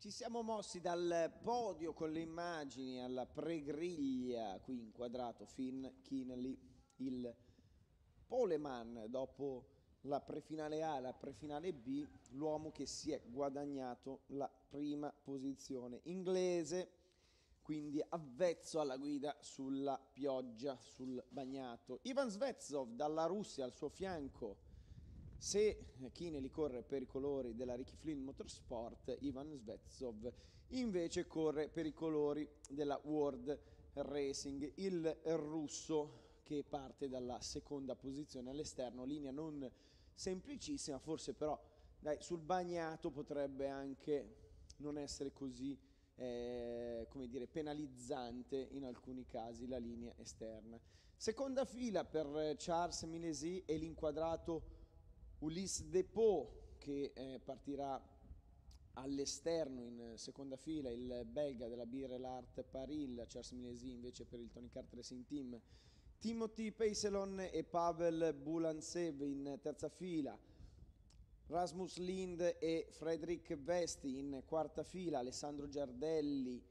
Ci siamo mossi dal podio con le immagini alla pregriglia, qui inquadrato Finn Kinnelly, il poleman dopo la prefinale A e la prefinale B, l'uomo che si è guadagnato la prima posizione inglese, quindi avvezzo alla guida sulla pioggia, sul bagnato. Ivan Svetsov dalla Russia al suo fianco. Se Kinnelly corre per i colori della Ricky Flynn Motorsport, Ivan Svetsov invece corre per i colori della World Racing. Il russo che parte dalla seconda posizione all'esterno, linea non semplicissima, forse però dai, sul bagnato potrebbe anche non essere così come dire, penalizzante in alcuni casi la linea esterna. Seconda fila per Charles Milesi e l'inquadrato Ulysse Depot che partirà all'esterno in seconda fila, il belga della Birel Art Paril, Charles Milesi invece per il Tony Kart Racing Team, Timothy Peiselon e Pavel Bulantsev in terza fila, Rasmus Lind e Fredrik Vesti in quarta fila, Alessandro Giardelli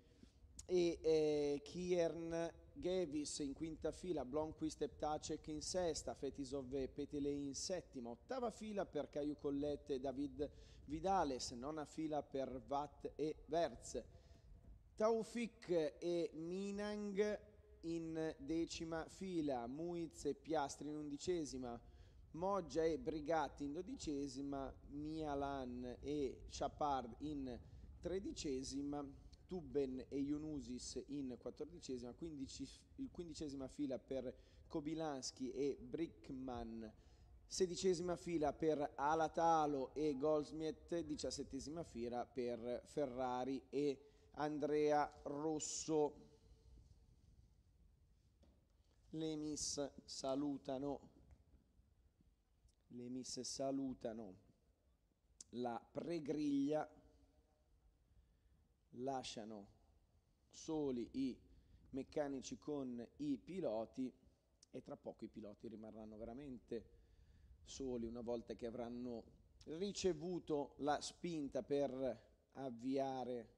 e Kiern Gevis in quinta fila, Blomqvist e Ptacek in sesta, Fetisov e Petele in settima, ottava fila per Caio Collette e David Vidales, nona fila per Watt e Verz, Taufik e Minang in decima fila, Muiz e Piastri in undicesima, Moggia e Brigatti in dodicesima, Mialan e Chapard in tredicesima, Tubben e Yunusis in quattordicesima, quindicesima fila per Kobilanski e Brickman, sedicesima fila per Alatalo e Goldsmith, diciassettesima fila per Ferrari e Andrea Rosso. Le miss salutano la pregriglia, lasciano soli i meccanici con i piloti e tra poco i piloti rimarranno veramente soli una volta che avranno ricevuto la spinta per avviare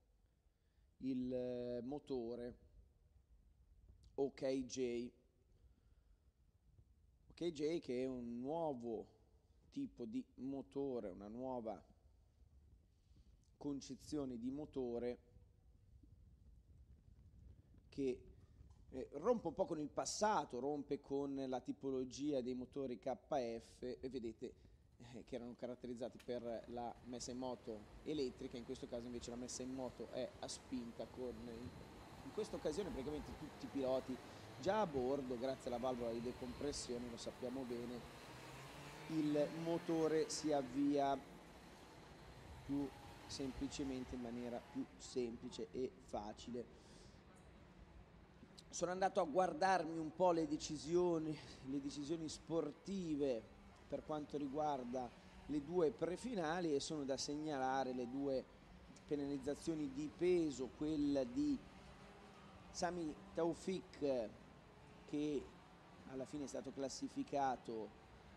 il motore OKJ che è un nuovo tipo di motore, una nuova concezione di motore che rompe un po' con il passato, rompe con la tipologia dei motori KF e vedete che erano caratterizzati per la messa in moto elettrica, in questo caso invece la messa in moto è a spinta con in questa occasione praticamente tutti i piloti già a bordo grazie alla valvola di decompressione, lo sappiamo bene, il motore si avvia più semplicemente in maniera più semplice e facile. Sono andato a guardarmi un po' le decisioni sportive per quanto riguarda le due prefinali e sono da segnalare le due penalizzazioni di peso, quella di Sami Taufik che alla fine è stato classificato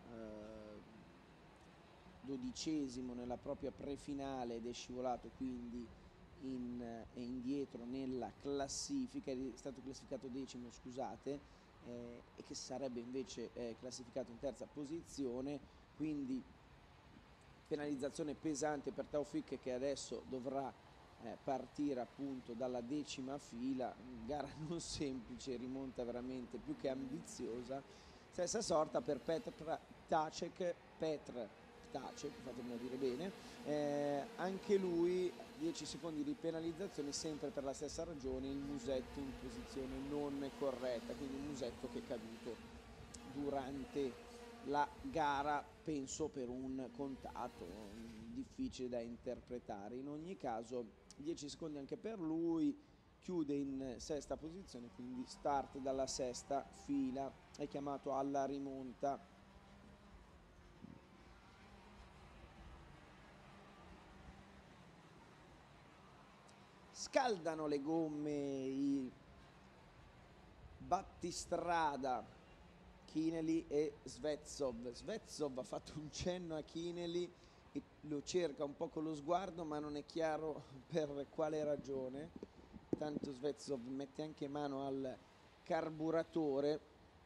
dodicesimo nella propria prefinale ed è scivolato quindi indietro nella classifica, è stato classificato decimo, scusate, e che sarebbe invece classificato in terza posizione, quindi penalizzazione pesante per Taufik che adesso dovrà partire appunto dalla decima fila, gara non semplice, rimonta veramente più che ambiziosa. Stessa sorta per Petr Ptacek, fatemelo dire bene, anche lui 10 secondi di penalizzazione sempre per la stessa ragione, il musetto in posizione non corretta, quindi un musetto che è caduto durante la gara, penso per un contatto difficile da interpretare. In ogni caso 10 secondi anche per lui, chiude in sesta posizione, quindi start dalla sesta fila, è chiamato alla rimonta. Scaldano le gomme i battistrada Kinnelly e Svetsov. Svetsov ha fatto un cenno a Kinnelly e lo cerca un po' con lo sguardo, ma non è chiaro per quale ragione. Tanto Svetsov mette anche mano al carburatore,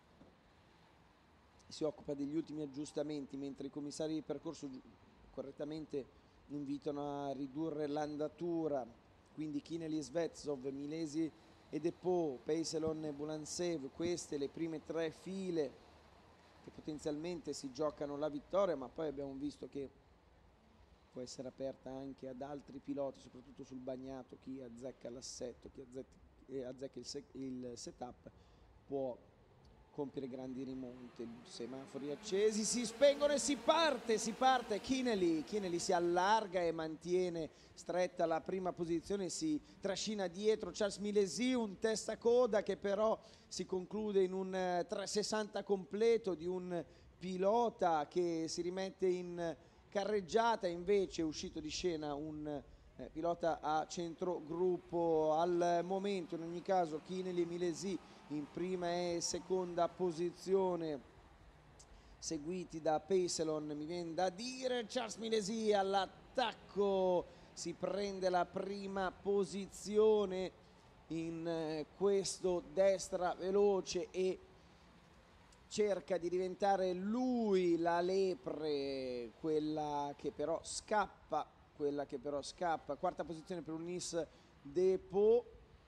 si occupa degli ultimi aggiustamenti, mentre i commissari di percorso correttamente invitano a ridurre l'andatura. Quindi Kinely, Svetsov, Milesi e Depot, Peiselon e Bulansev, queste le prime tre file che potenzialmente si giocano la vittoria, ma poi abbiamo visto che può essere aperta anche ad altri piloti, soprattutto sul bagnato. Chi azzecca l'assetto, chi azzecca il setup può compiere grandi rimonte. Semafori accesi, si spengono e si parte. Kinely si allarga e mantiene stretta la prima posizione, si trascina dietro Charles Milesi, un testacoda che però si conclude in un 360 completo di un pilota che si rimette in carreggiata. Invece è uscito di scena un pilota a centrogruppo al momento. In ogni caso Kinely e Milesi in prima e seconda posizione, seguiti da Peiselon, mi viene da dire. Charles Milesi all'attacco, si prende la prima posizione in questo destra veloce e cerca di diventare lui la lepre, quella che però scappa. Quarta posizione per Unis Depot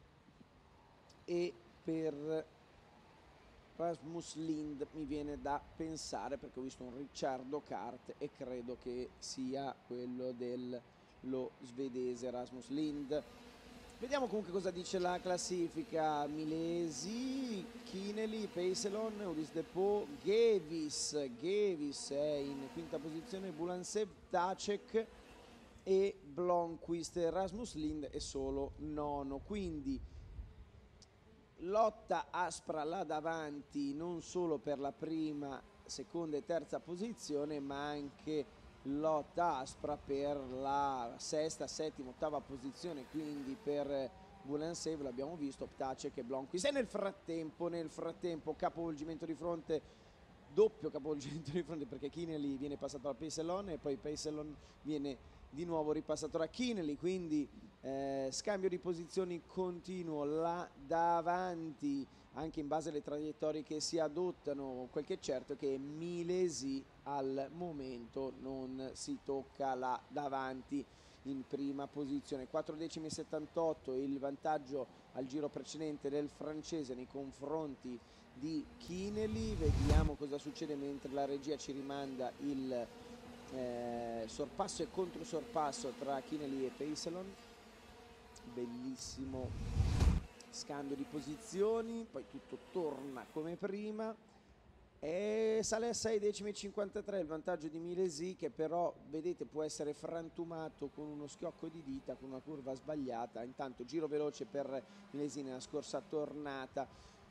e per Rasmus Lind mi viene da pensare, perché ho visto un Ricciardo Kart e credo che sia quello dello svedese Rasmus Lind. Vediamo comunque cosa dice la classifica. Milesi, Kinely, Peiselon, Ulis Depot, Gevis è in quinta posizione, Bulansev, Tacek e Blomqvist. Rasmus Lind è solo nono, quindi lotta aspra là davanti, non solo per la prima, seconda e terza posizione, ma anche lotta aspra per la sesta, settima, ottava posizione. Quindi per Bulansev l'abbiamo visto, Ptacek e Blomqvist. E nel frattempo capovolgimento di fronte, doppio capovolgimento di fronte, perché Kinely viene passato da Peiselon e poi Peiselon viene di nuovo ripassato da Kinely, quindi scambio di posizioni continuo là davanti, anche in base alle traiettorie che si adottano. Quel che è certo è che Milesi al momento non si tocca là davanti in prima posizione. 4 decimi e 78 il vantaggio al giro precedente del francese nei confronti di Kinely. Vediamo cosa succede mentre la regia ci rimanda il sorpasso e controsorpasso tra Kinely e Peiselon. Bellissimo scambio di posizioni, poi tutto torna come prima e sale a 6 decimi e 53 il vantaggio di Milesi, che però vedete può essere frantumato con uno schiocco di dita, con una curva sbagliata. Intanto giro veloce per Milesi nella scorsa tornata.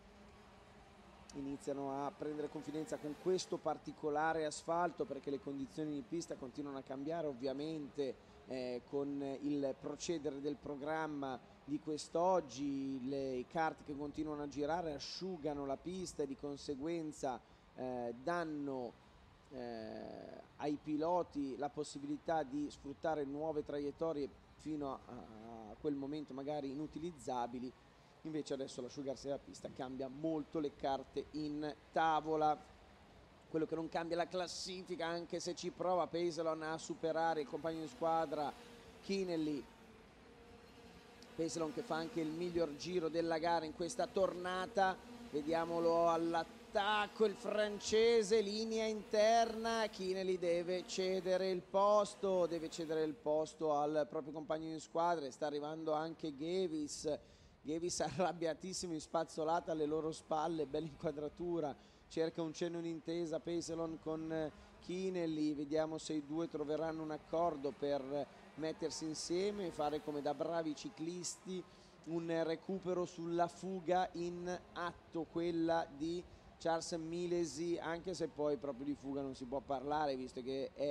Iniziano a prendere confidenza con questo particolare asfalto, perché le condizioni di pista continuano a cambiare ovviamente con il procedere del programma di quest'oggi. I kart che continuano a girare asciugano la pista e di conseguenza danno ai piloti la possibilità di sfruttare nuove traiettorie fino a quel momento magari inutilizzabili. Invece adesso l'asciugarsi della pista cambia molto le carte in tavola. Quello che non cambia la classifica, anche se ci prova Peiselon a superare il compagno di squadra Kinely. Peiselon che fa anche il miglior giro della gara in questa tornata. Vediamolo all'attacco, il francese, linea interna. Kinely deve cedere il posto al proprio compagno di squadra. E sta arrivando anche Gevis arrabbiatissimo, in spazzolata alle loro spalle, bella inquadratura, cerca un cenno d'intesa Peiselon con Kinely. Vediamo se i due troveranno un accordo per mettersi insieme e fare come da bravi ciclisti un recupero sulla fuga in atto, quella di Charles Milesi, anche se poi proprio di fuga non si può parlare, visto che è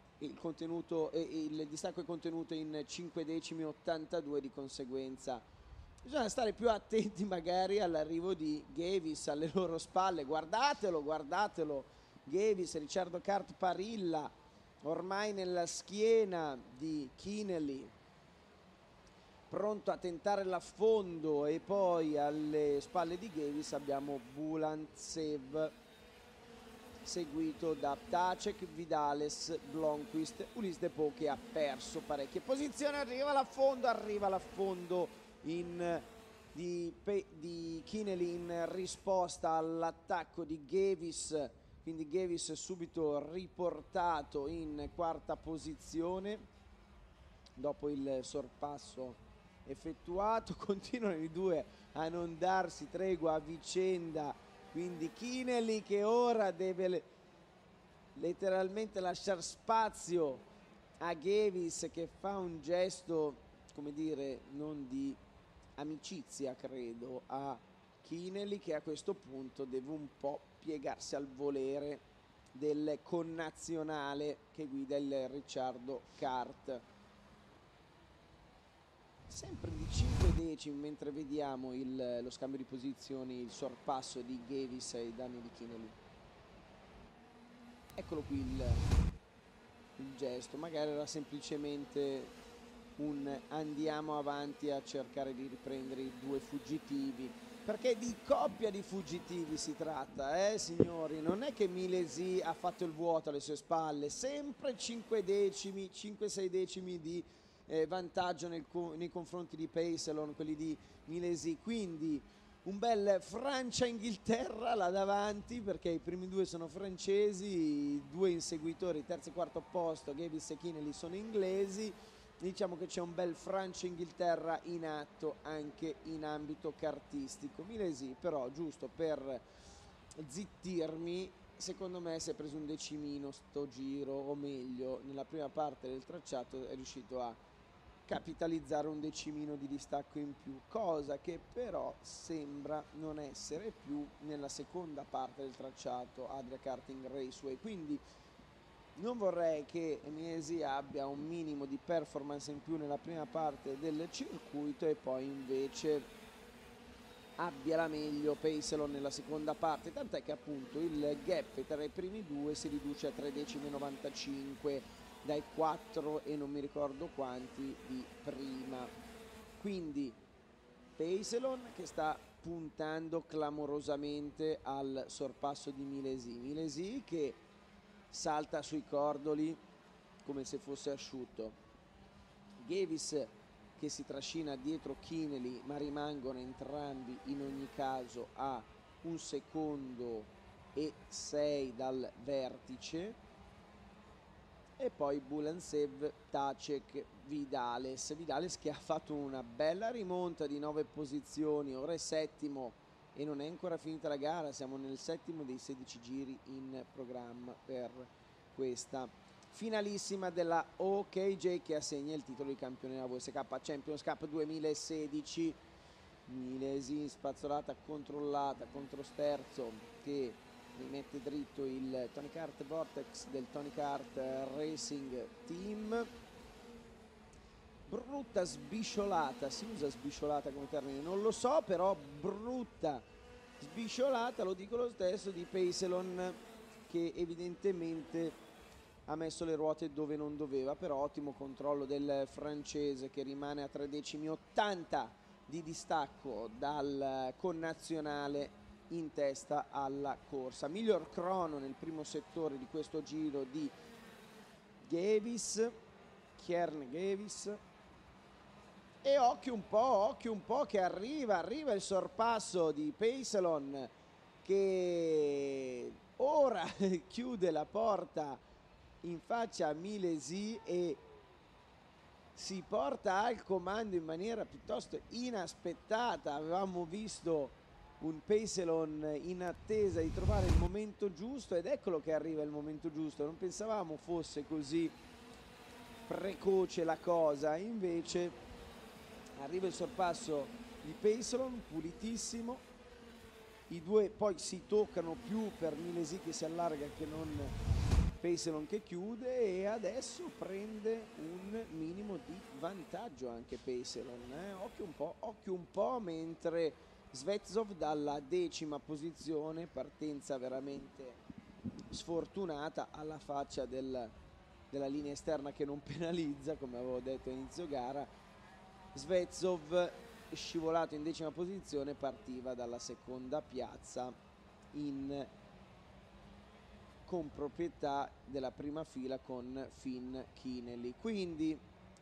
il distacco è contenuto in 5 decimi 82, di conseguenza bisogna stare più attenti magari all'arrivo di Gevis alle loro spalle. Guardatelo, Gevis, Ricciardo Kart Parilla ormai nella schiena di Kienle, pronto a tentare l'affondo, e poi alle spalle di Gavis abbiamo Bulantsev, seguito da Ptacek, Vidales, Blomqvist, Ulysse Depot che ha perso parecchie posizioni. Arriva l'affondo di Kienle in risposta all'attacco di Gavis, quindi Gavis subito riportato in quarta posizione dopo il sorpasso effettuato. Continuano i due a non darsi tregua a vicenda, quindi Kienle che ora deve letteralmente lasciare spazio a Gavis, che fa un gesto, come dire, non di amicizia credo a Kienle, che a questo punto deve un po' piegarsi al volere del connazionale che guida il Ricciardo Kart. Sempre di 5 decimi mentre vediamo lo scambio di posizioni, il sorpasso di Gavis ai danni di Kienle. Eccolo qui il gesto, magari era semplicemente un andiamo avanti a cercare di riprendere i due fuggitivi, perché di coppia di fuggitivi si tratta, signori, non è che Milesi ha fatto il vuoto alle sue spalle, sempre 5 decimi, 5-6 decimi di vantaggio nei confronti di Pacelon, quelli di Milesi, quindi un bel Francia-Inghilterra là davanti, perché i primi due sono francesi, i due inseguitori, terzo e quarto posto, Gavis e Kienle, sono inglesi. Diciamo che c'è un bel Francia-Inghilterra in atto anche in ambito kartistico. Milesi però, giusto per zittirmi, secondo me si è preso un decimino sto giro, o meglio nella prima parte del tracciato è riuscito a capitalizzare un decimino di distacco in più, cosa che però sembra non essere più nella seconda parte del tracciato Adria Karting Raceway, quindi non vorrei che Milesi abbia un minimo di performance in più nella prima parte del circuito e poi invece abbia la meglio Pacelon nella seconda parte, tant'è che appunto il gap tra i primi due si riduce a 3 decimi e 95 dai 4 e non mi ricordo quanti di prima. Quindi Pacelon che sta puntando clamorosamente al sorpasso di Milesi che salta sui cordoli come se fosse asciutto, Gavis che si trascina dietro Kienle, ma rimangono entrambi in ogni caso a 1 secondo e 6 dal vertice, e poi Bulantsev, Ptacek, Vidales che ha fatto una bella rimonta di 9 posizioni, ora è settimo e non è ancora finita la gara, siamo nel settimo dei 16 giri in programma per questa finalissima della OKJ che assegna il titolo di campione della WSK Champions Cup 2016. Milesi spazzolata controllata contro Sterzo che rimette dritto il Tony Kart Vortex del Tony Kart Racing Team. Brutta sbisciolata, si usa sbisciolata come termine? Non lo so, però brutta sbisciolata, lo dico lo stesso, di Pacelon che evidentemente ha messo le ruote dove non doveva, però ottimo controllo del francese che rimane a 3 decimi 80 di distacco dal connazionale in testa alla corsa. Miglior crono nel primo settore di questo giro di Kjern Gavis, e occhio un po' che arriva il sorpasso di Pacelon che ora chiude la porta in faccia a Milesi e si porta al comando in maniera piuttosto inaspettata. Avevamo visto un Pacelon in attesa di trovare il momento giusto ed eccolo che arriva il momento giusto. Non pensavamo fosse così precoce la cosa, invece arriva il sorpasso di Pacelon pulitissimo, i due poi si toccano più per Milesi che si allarga che non Pacelon che chiude, e adesso prende un minimo di vantaggio anche Pacelon, occhio un po', mentre Svetsov dalla 10ª posizione, partenza veramente sfortunata alla faccia del della linea esterna che non penalizza, come avevo detto a inizio gara. Svezov, scivolato in 10ª posizione, partiva dalla seconda piazza in comproprietà della prima fila con Finn Kineley. Quindi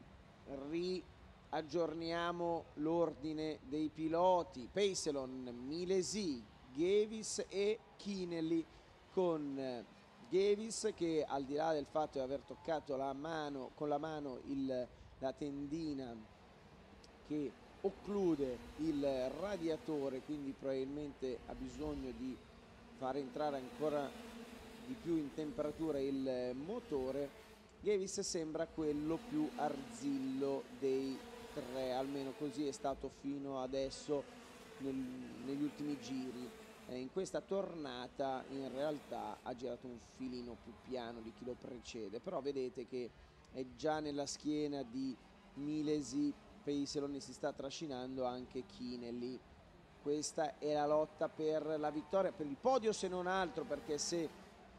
riaggiorniamo l'ordine dei piloti: Pacelon, Milesi, Gavis e Kineley, con Gavis che, al di là del fatto di aver toccato con la mano la tendina che occlude il radiatore, quindi probabilmente ha bisogno di far entrare ancora di più in temperatura il motore, Gavis sembra quello più arzillo dei tre, almeno così è stato fino adesso negli ultimi giri. In questa tornata in realtà ha girato un filino più piano di chi lo precede, però vedete che è già nella schiena di Milesi, Pacelon, e si sta trascinando anche Kineley. Questa è la lotta per la vittoria, per il podio se non altro, perché se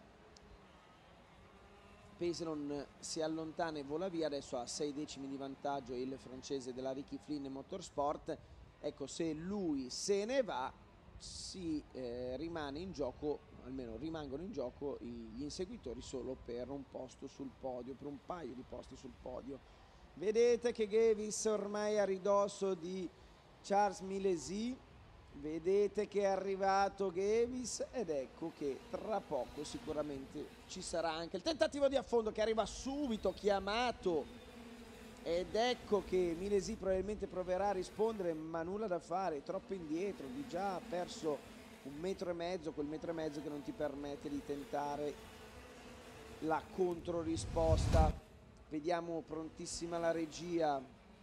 Pacelon si allontana e vola via, adesso ha 6 decimi di vantaggio il francese della Ricky Flynn Motorsport. Ecco, se lui se ne va, rimane in gioco, almeno rimangono in gioco gli inseguitori solo per un posto sul podio, per un paio di posti sul podio. Vedete che Gavis ormai è a ridosso di Charles Milesi, vedete che è arrivato Gavis, ed ecco che tra poco sicuramente ci sarà anche il tentativo di affondo che arriva subito, chiamato, ed ecco che Milesi probabilmente proverà a rispondere, ma nulla da fare, troppo indietro, di già ha perso 1,5 metri, quel 1,5 metri che non ti permette di tentare la controrisposta. Vediamo prontissima la regia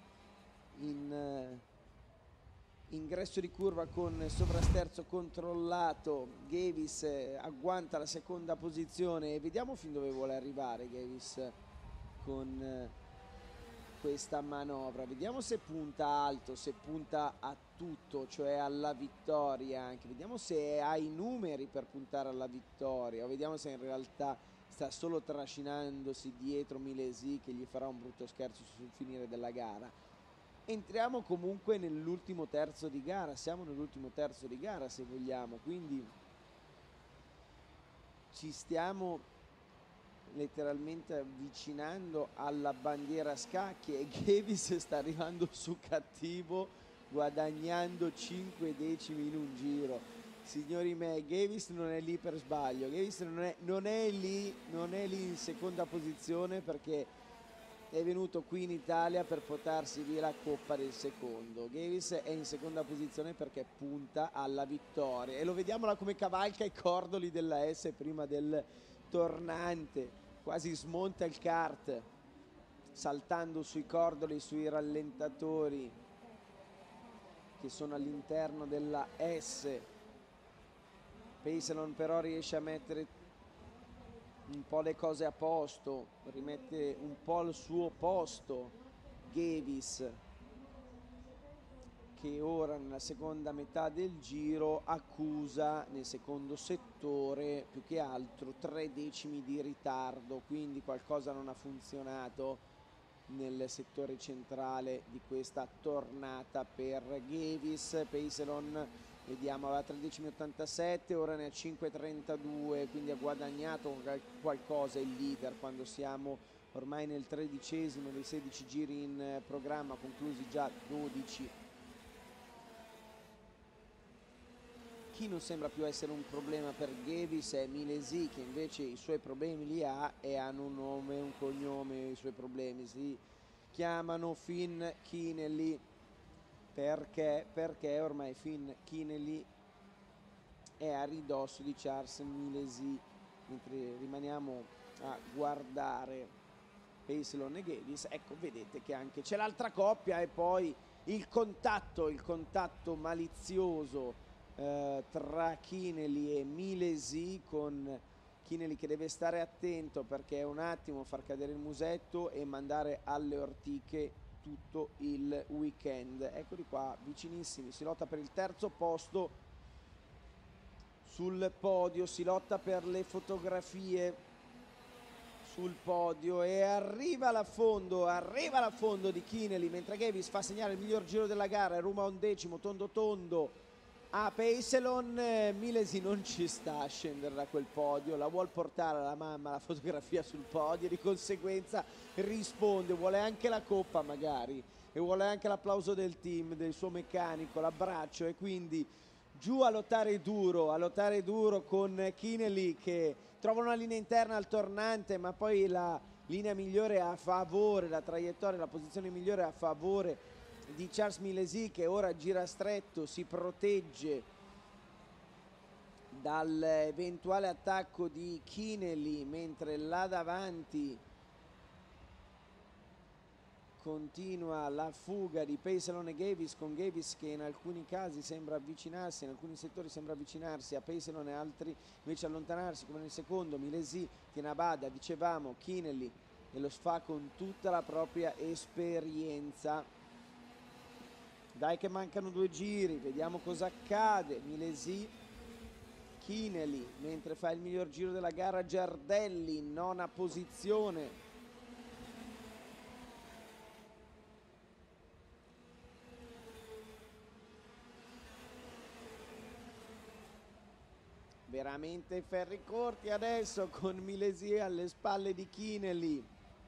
in ingresso di curva con sovrasterzo controllato. Gavis agguanta la seconda posizione e vediamo fin dove vuole arrivare Gavis con questa manovra. Vediamo se punta alto, se punta a tutto, cioè alla vittoria anche. Vediamo se ha i numeri per puntare alla vittoria, o vediamo se in realtà sta solo trascinandosi dietro Milesi, che gli farà un brutto scherzo sul finire della gara. Entriamo comunque nell'ultimo terzo di gara, siamo nell'ultimo terzo di gara se vogliamo, quindi ci stiamo letteralmente avvicinando alla bandiera a scacchi e Gavis sta arrivando su cattivo, guadagnando 5 decimi in un giro. Signori miei, Gavis non è lì per sbaglio, Gavis non è lì in seconda posizione perché è venuto qui in Italia per portarsi via la coppa del secondo. Gavis è in seconda posizione perché punta alla vittoria, e lo vediamo là come cavalca i cordoli della S prima del tornante, quasi smonta il kart saltando sui cordoli, sui rallentatori che sono all'interno della S. Pacelon però riesce a mettere un po' le cose a posto, rimette un po' al suo posto Gavis, che ora nella seconda metà del giro accusa nel secondo settore più che altro 3 decimi di ritardo, quindi qualcosa non ha funzionato nel settore centrale di questa tornata per Gavis. Pacelon, vediamo, aveva 13,87, ora ne ha 5,32, quindi ha guadagnato qualcosa il leader quando siamo ormai nel 13° dei 16 giri in programma, conclusi già 12. Chi non sembra più essere un problema per Gavis è Milesi, che invece i suoi problemi li ha, e hanno un nome e un cognome. I suoi problemi si chiamano Finn Kineley. Perché ormai Finn Kineley è a ridosso di Charles Milesi, mentre rimaniamo a guardare Pacelon e Gavis. Ecco, vedete che anche c'è l'altra coppia, e poi il contatto malizioso tra Kineley e Milesi, con Kineley che deve stare attento perché è un attimo far cadere il musetto e mandare alle ortiche tutto il weekend. Eccoli qua, vicinissimi, si lotta per il terzo posto sul podio, si lotta per le fotografie sul podio e arriva alla fondo di Kinely, mentre Gavis fa segnare il miglior giro della gara, Ruma 11º, tondo tondo a Peiselon. Milesi non ci sta a scendere da quel podio, la vuol portare alla mamma la fotografia sul podio, di conseguenza risponde, vuole anche la coppa magari e vuole anche l'applauso del team, del suo meccanico, l'abbraccio, e quindi giù a lottare duro con Kinely, che trova una linea interna al tornante, ma poi la linea migliore a favore, la traiettoria, la posizione migliore a favore di Charles Milesi, che ora gira stretto, si protegge dall'eventuale attacco di Kinely, mentre là davanti continua la fuga di Peiselon e Gavis, con Gavis che in alcuni casi sembra avvicinarsi, in alcuni settori sembra avvicinarsi a Peiselon e altri invece allontanarsi, come nel secondo. Milesi tiene a bada, dicevamo, Kinely, e lo fa con tutta la propria esperienza. Dai che mancano 2 giri, vediamo cosa accade. Milesi, Kinely, mentre fa il miglior giro della gara Giardelli, in 9ª posizione. Veramente ferri corti adesso, con Milesi alle spalle di Kinely.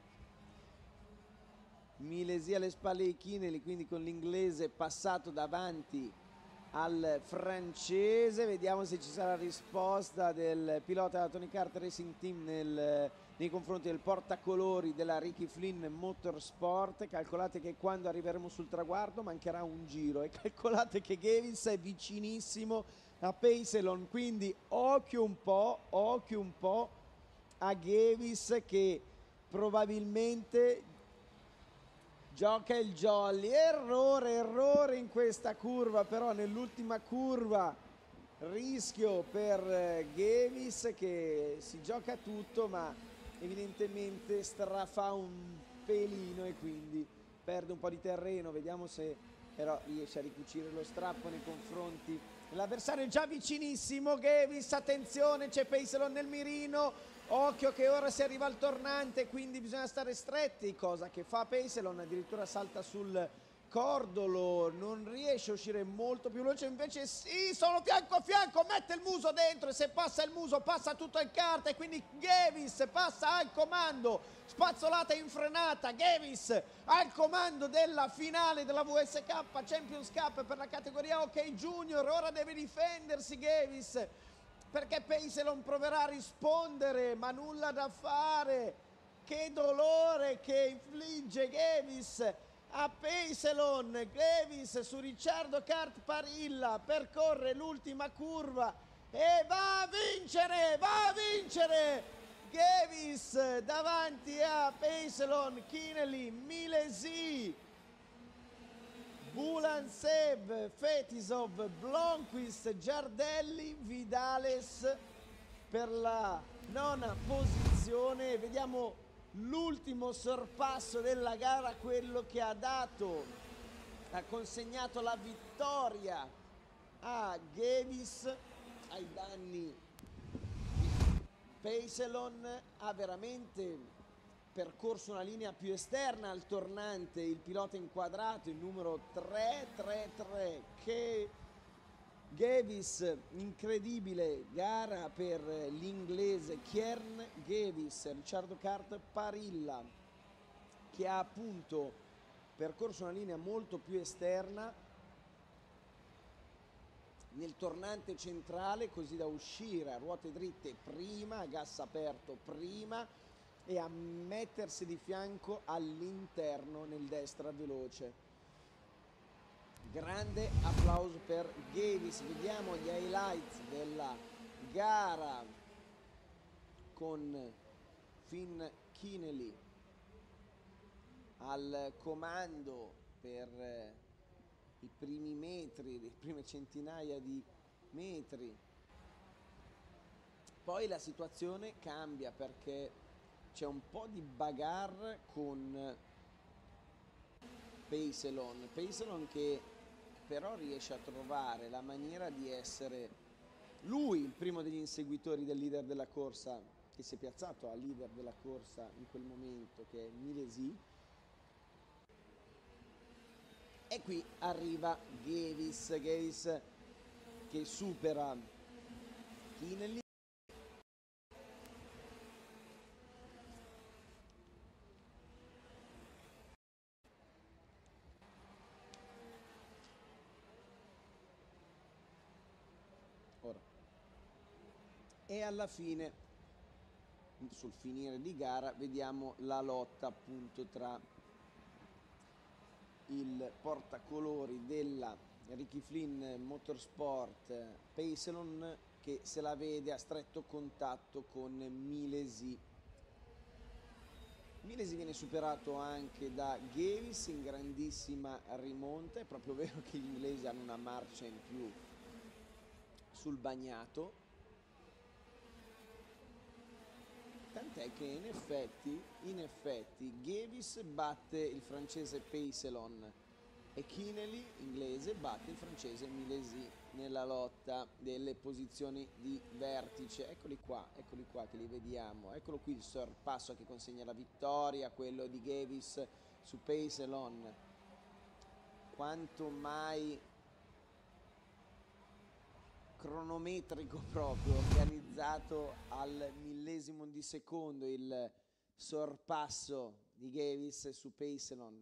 Milesi alle spalle di Kinely, quindi con l'inglese passato davanti al francese. Vediamo se ci sarà risposta del pilota della Tony Kart Racing Team nei confronti del portacolori della Ricky Flynn Motorsport. Calcolate che quando arriveremo sul traguardo mancherà un giro, e calcolate che Gavis è vicinissimo a Peiselon, quindi occhio un po' a Gavis, che probabilmente gioca il jolly. Errore in questa curva, però nell'ultima curva rischio per Gavis, che si gioca tutto ma evidentemente strafà un pelino e quindi perde un po' di terreno. Vediamo se però riesce a ricucire lo strappo nei confronti dell'avversario. Già vicinissimo Gavis, attenzione, c'è Peiselon nel mirino, occhio che ora si arriva al tornante, quindi bisogna stare stretti, cosa che fa Peiselon, addirittura salta sul cordolo, non riesce a uscire molto più veloce, invece sì, sono fianco a fianco, mette il muso dentro, e se passa il muso passa tutto il kart, e quindi Gavis passa al comando. Spazzolata infrenata, Gavis al comando della finale della WSK Champions Cup per la categoria OK Junior. Ora deve difendersi Gavis, perché Peiselon proverà a rispondere, ma nulla da fare. Che dolore che infligge Gavis a Peiselon. Gavis su Ricciardo Kart Parilla percorre l'ultima curva e va a vincere Gavis davanti a Peiselon, Kinely, Milesi, Bulansev, Fetisov, Blomqvist, Giardelli, Vidales per la 9ª posizione. Vediamo l'ultimo sorpasso della gara, quello che ha consegnato la vittoria a Gavis ai danni di Peiselon. Ha veramente percorso una linea più esterna al tornante il pilota inquadrato, il numero 333, che Gavis, incredibile gara per l'inglese Kieran Gavis. Ricciardo Kart Parilla, che ha appunto percorso una linea molto più esterna nel tornante centrale, così da uscire a ruote dritte prima, a gas aperto prima, e a mettersi di fianco all'interno nel destra veloce. Grande applauso per Gavis. Vediamo gli highlights della gara con Finn Kinely al comando per i primi metri, le prime centinaia di metri. Poi la situazione cambia, perché c'è un po' di bagarre con Peiselon che però riesce a trovare la maniera di essere lui il primo degli inseguitori del leader della corsa, che si è piazzato a leader della corsa in quel momento, che è Milesi. E qui arriva Gavis che supera Kinelli. Ora. E alla fine, sul finire di gara, vediamo la lotta appunto tra il portacolori della Ricky Flynn Motorsport, Pacelon, che se la vede a stretto contatto con Milesi. Milesi viene superato anche da Gavis in grandissima rimonta. È proprio vero che gli inglesi hanno una marcia in più sul bagnato, tant'è che in effetti Gavis batte il francese Pacelon e Kinelli, inglese, batte il francese Milesi nella lotta delle posizioni di vertice. Eccoli qua che li vediamo. Eccolo qui il sorpasso che consegna la vittoria, quello di Gavis su Pacelon. Quanto mai cronometrico proprio, organizzato al millesimo di secondo il sorpasso di Gavis su Pacelon.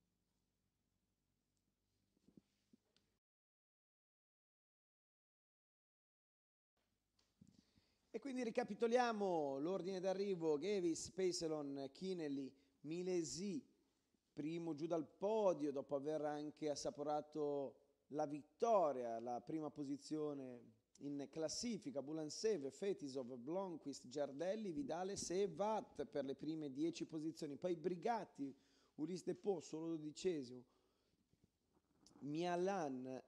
E quindi ricapitoliamo l'ordine d'arrivo: Gavis, Pacelon, Kinelli, Milesi, primo giù dal podio dopo aver anche assaporato la vittoria, la prima posizione in classifica. Bulansev, Fetisov, Blomqvist, Giardelli, Vidales e Watt per le prime 10 posizioni. Poi Brigatti, Ulis Depot solo 12esimo, Mialan,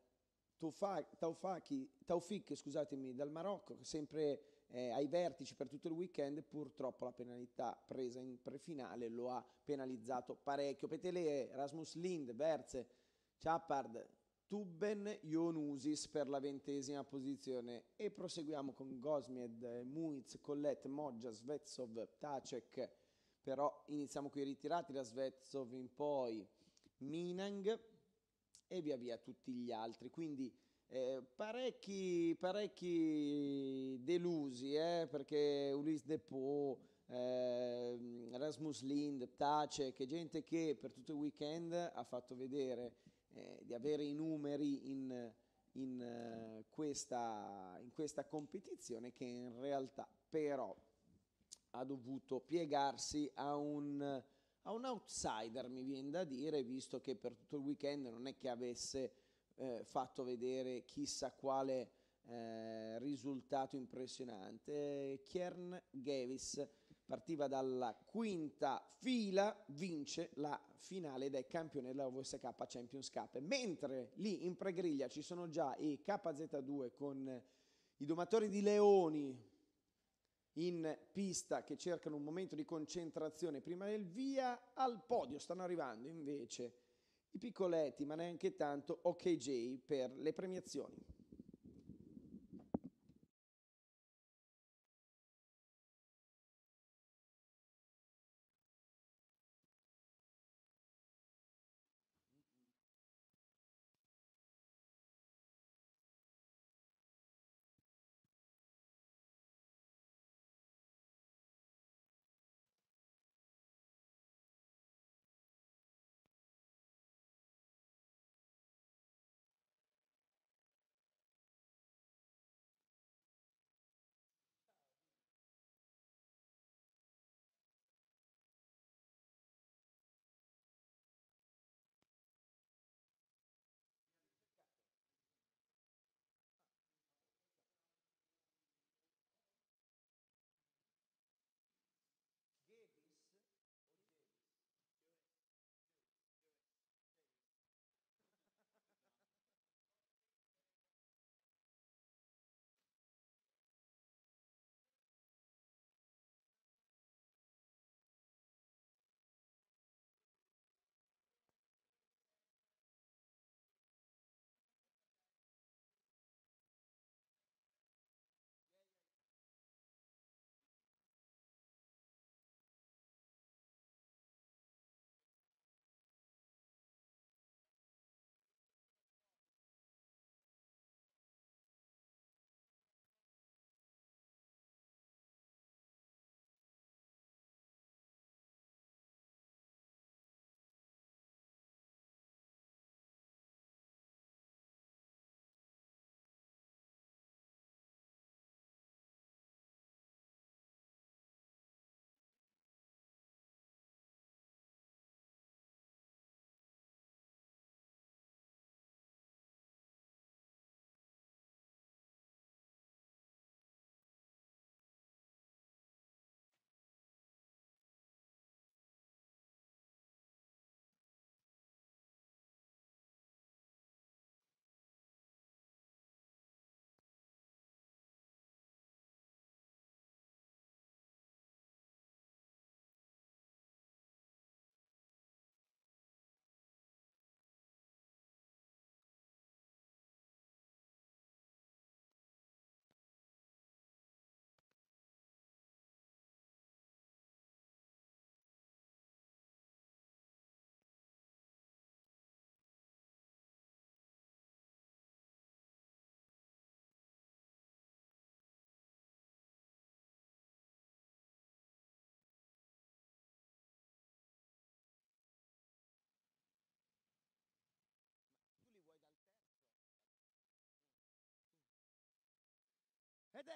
Taufik, scusatemi, dal Marocco, sempre ai vertici per tutto il weekend. Purtroppo la penalità presa in prefinale lo ha penalizzato parecchio. Petele, Rasmus Lind, Verze, Chappard, Tubben, Ionusis per la 20ª posizione. E proseguiamo con Gosmied, Muiz, Collet, Moggia, Svetsov, Tacek. Però iniziamo qui ritirati da Svetsov in poi Minang e via via tutti gli altri. Quindi parecchi delusi, perché Ulis Depot, Rasmus Lind, Tacek, gente che per tutto il weekend ha fatto vedere di avere i numeri in questa competizione, che in realtà però ha dovuto piegarsi a un outsider, mi viene da dire, visto che per tutto il weekend non è che avesse fatto vedere chissà quale risultato impressionante. Kjern Gavis partiva dalla quinta fila, vince la finale ed è campione della VSK Champions Cup, mentre lì in pregriglia ci sono già i KZ2 con i domatori di leoni in pista che cercano un momento di concentrazione prima del via. Al podio stanno arrivando invece i piccoletti, ma neanche tanto, OKJ per le premiazioni.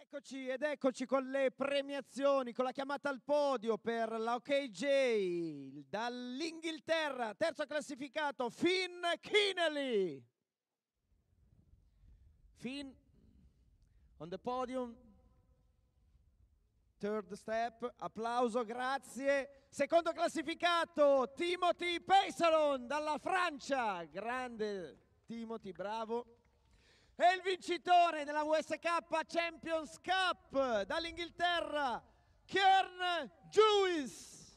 Eccoci con le premiazioni, con la chiamata al podio per la OKJ dall'Inghilterra, terzo classificato Finn Kinnelly. Finn on the podium, third step, applauso, grazie. Secondo classificato Timothy Paysalon dalla Francia, grande Timothy, bravo. E il vincitore della WSK Champions Cup dall'Inghilterra, Kieran Jewis.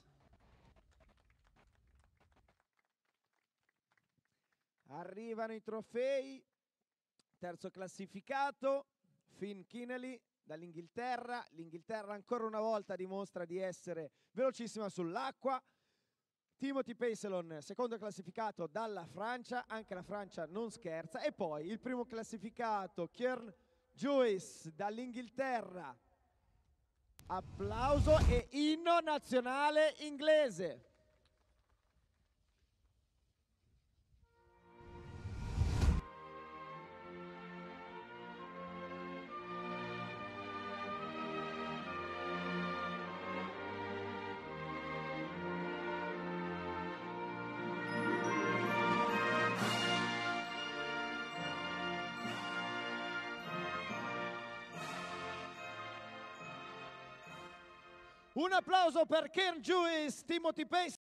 Arrivano i trofei. Terzo classificato, Finn Kinnelly dall'Inghilterra. L'Inghilterra ancora una volta dimostra di essere velocissima sull'acqua. Timothy Paysalon, secondo classificato dalla Francia, anche la Francia non scherza. E poi il primo classificato, Kieran Jewis dall'Inghilterra. Applauso e inno nazionale inglese. Un applauso per Kieran Jewis, Timothy Paysalon.